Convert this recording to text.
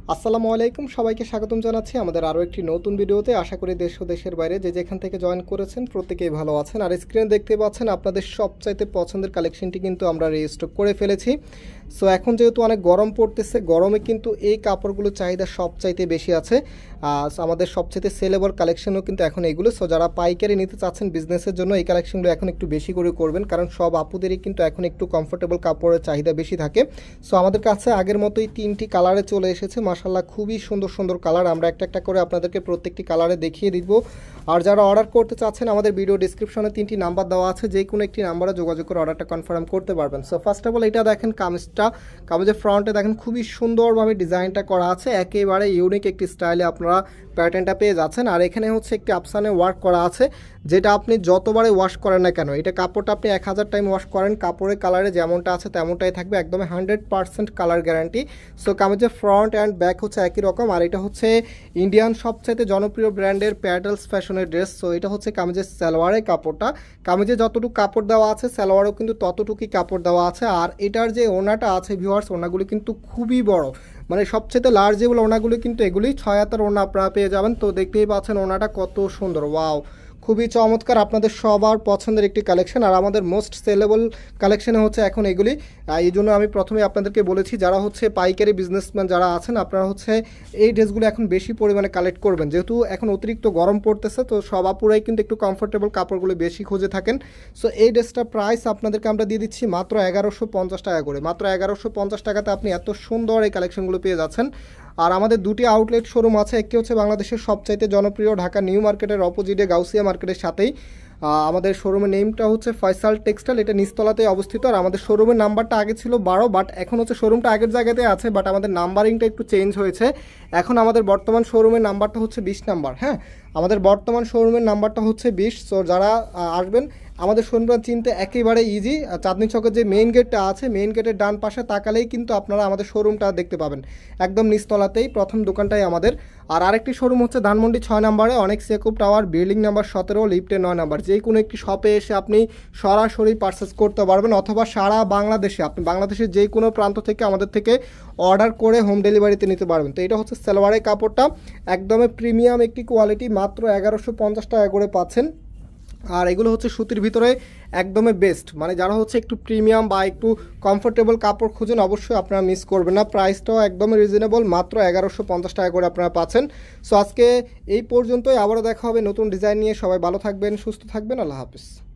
আসসালামু আলাইকুম, সবাইকে স্বাগতম জানাচ্ছি আমাদের আরও একটি নতুন ভিডিওতে। আশা করি দেশ ও দেশের বাইরে যে যেখান থেকে জয়েন করেছেন প্রত্যেকেই ভালো আছেন। আর স্ক্রিনে দেখতে পাচ্ছেন আপনাদের সবচাইতে পছন্দের কালেকশনটি কিন্তু আমরা রিস্টক করে ফেলেছি। সো এখন যেহেতু অনেক গরম পড়তেছে, গরমে কিন্তু এই কাপড়গুলোর চাহিদা সবচাইতে বেশি আছে। আমাদের সবচাইতে সেলেবল কালেকশনও কিন্তু এখন এগুলো। সো যারা পাইকারি নিতে চাচ্ছেন বিজনেসের জন্য, এই কালেকশনগুলো এখন একটু বেশি করে করবেন, কারণ সব আপুদেরই কিন্তু এখন একটু কমফোর্টেবল কাপড়ের চাহিদা বেশি থাকে। সো আমাদের কাছে আগের মতোই 3টি কালারে চলে এসেছে। মাশাআল্লাহ, খুবই সুন্দর সুন্দর কালার। আমরা একটা একটা করে আপনাদেরকে প্রত্যেকটি কালারে দেখিয়ে দিব। আর যারা অর্ডার করতে চাচ্ছেন, আমাদের ভিডিও ডিসক্রিপশনে 3টি নাম্বার দেওয়া আছে, যে কোনো একটি নাম্বারে যোগাযোগ করে অর্ডারটা কনফার্ম করতে পারবেন। সো ফার্স্ট অফ অল এটা দেখেন, কামিজের ফ্রন্টে দেখেন খুবই সুন্দরভাবে ডিজাইনটা করা আছে। একেবারে ইউনিক একটি স্টাইলে আপনারা প্যাটার্নটা পেয়ে যাচ্ছেন। আর এখানে হচ্ছে একটি আফসানে ওয়ার্ক করা আছে, যেটা আপনি যতবারে ওয়াশ করেন না কেন, এটা কাপড়টা আপনি 1000 টাইম ওয়াশ করেন, কাপড়ের কালারে যেমনটা আছে তেমনটাই থাকবে, একদম 100% কালার গ্যারান্টি। সো কামিজের ফ্রন্ট অ্যান্ড ব্যাক হচ্ছে একই রকম। আর এটা হচ্ছে ইন্ডিয়ান সবচাইতে জনপ্রিয় ব্র্যান্ডের প্যাডেলস ফ্যাশনের ড্রেস। সো এটা হচ্ছে কামিজের সালোয়ারের কাপড়টা। কামিজে যতটুকু কাপড় দেওয়া আছে, সালোয়ারেও কিন্তু ততটুকুই কাপড় দেওয়া আছে। আর এটার যে ওনাটা আছে ভিউয়ার্স, ওনাগুলো কিন্তু খুবই বড়, মানে সবচেয়ে লার্জ যেগুলো ওনাগুলো কিন্তু এগুলি 6 হাতের ওনা আপনারা পেয়ে যাবেন। তো দেখতেই পাচ্ছেন ওনাটা কত সুন্দর, ওয়াও, খুবই চমৎকার, আপনাদের সবার পছন্দের একটি কালেকশন। আর আমাদের মোস্ট সেলেবল কালেকশনে হচ্ছে এখন এগুলি। এই জন্য আমি প্রথমে আপনাদেরকে বলেছি, যারা হচ্ছে পাইকারি বিজনেসম্যান যারা আছেন, আপনারা হচ্ছে এই ড্রেসগুলো এখন বেশি পরিমাণে কালেক্ট করবেন, যেহেতু এখন অতিরিক্ত গরম পড়তেছে। তো সব আপুরাই কিন্তু একটু কমফোর্টেবল কাপড়গুলো বেশি খুঁজে থাকেন। সো এই ড্রেসটার প্রাইস আপনাদেরকে আমরা দিয়ে দিচ্ছি মাত্র 1150 টাকা করে। মাত্র 1150 টাকাতে আপনি এত সুন্দর এই কালেকশনগুলো পেয়ে যাচ্ছেন। আর আমাদের দুটি আউটলেট শোরুম আছে, একটি হচ্ছে বাংলাদেশের সবচাইতে জনপ্রিয় ঢাকা নিউ মার্কেটের অপোজিটে গাউসিয়া মার্কেটের সাথেই। আমাদের শোরুমের নেমটা হচ্ছে ফয়সাল টেক্সটাইল, এটা নিচতলাতে অবস্থিত। আর আমাদের শোরুমের নাম্বারটা আগে ছিল 12, বাট এখন হচ্ছে শোরুমটা আগের জায়গাতে আছে, বাট আমাদের নাম্বারিংটা একটু চেঞ্জ হয়েছে। এখন আমাদের বর্তমান শোরুমের নাম্বারটা হচ্ছে 20 নাম্বার। হ্যাঁ, আমাদের বর্তমান শোরুমের নাম্বারটা হচ্ছে 20। সো যারা আসবেন আমাদের শোরুমটা চিনতে একেবারে ইজি। চাঁদনী চকের যে মেইন গেটটা আছে, মেইন গেটের ডান পাশে তাকালেই কিন্তু আপনারা আমাদের শোরুমটা দেখতে পাবেন, একদম নিচতলাতেই প্রথম দোকানটাই আমাদের। আর আরেকটি শোরুম হচ্ছে ধানমন্ডি 6 নম্বরে, অনেক সেকুব টাওয়ার, বিল্ডিং নাম্বার 17, লিফটে 9 নাম্বার। যে কোনো একটি শপে এসে আপনি সরাসরি পারচেস করতে পারবেন, অথবা সারা বাংলাদেশে আপনি বাংলাদেশের যে কোনো প্রান্ত থেকে আমাদের থেকে অর্ডার করে হোম ডেলিভারিতে নিতে পারবেন। তো এটা হচ্ছে সালোয়ারের কাপড়টা, একদমই প্রিমিয়াম একটি কোয়ালিটি, মাত্র 1150 টাকা করে পাচ্ছেন। আর এগুলো হচ্ছে সুতির ভিতরে একদমই বেস্ট, মানে যারা হচ্ছে একটু প্রিমিয়াম বা একটু কমফোর্টেবল কাপড় খুঁজেন, অবশ্যই আপনারা মিস করবেন না। প্রাইসটাও একদমই রিজনেবল, মাত্র 1150 টাকা করে আপনারা পাচ্ছেন। সো আজকে এই পর্যন্তই, আবারও দেখা হবে নতুন ডিজাইন নিয়ে। সবাই ভালো থাকবেন, সুস্থ থাকবেন, আল্লাহ হাফিজ।